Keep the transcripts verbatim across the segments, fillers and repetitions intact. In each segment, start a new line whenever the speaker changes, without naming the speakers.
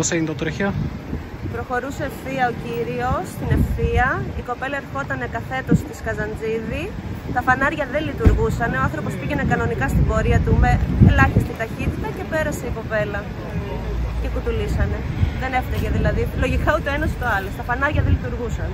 Πώς έγινε το τροχαίο?
Προχωρούσε ευθεία ο κύριος στην ευθεία, η κοπέλα ερχόταν καθέτος στη Καζαντζίδη, τα φανάρια δεν λειτουργούσαν, ο άνθρωπος πήγαινε κανονικά στην πορεία του με ελάχιστη ταχύτητα και πέρασε η κοπέλα και κουτουλήσανε. Δεν έφταιγε δηλαδή, λογικά ούτε ο ένας ούτε ο άλλος, τα φανάρια δεν λειτουργούσαν.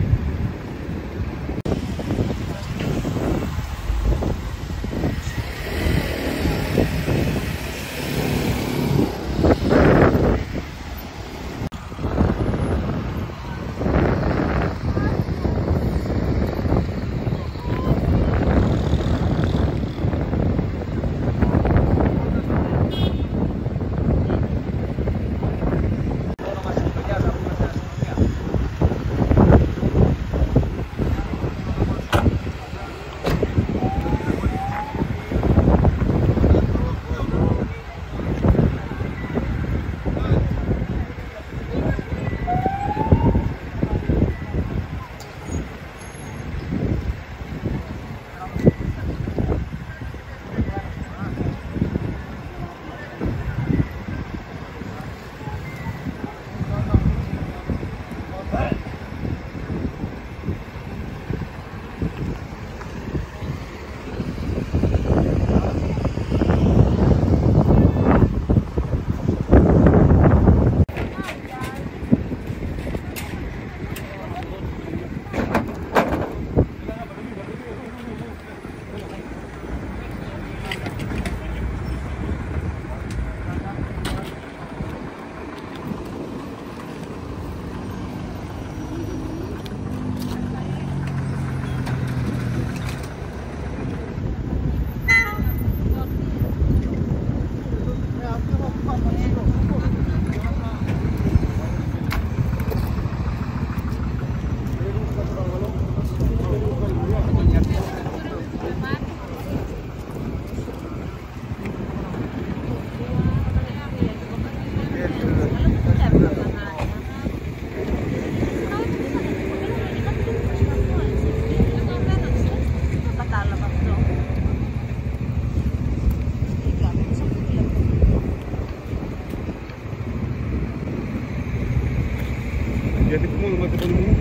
Γιατί που μόνο μάθε πολύ μου.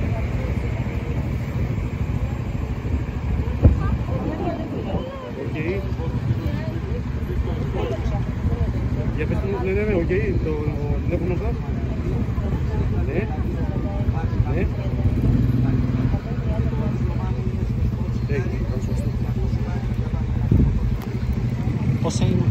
Οκ. Για πες μου, ναι, ναι, ναι, οκ, το βλέπουμε αυτά. Ναι. Ναι. Πώς έγινε?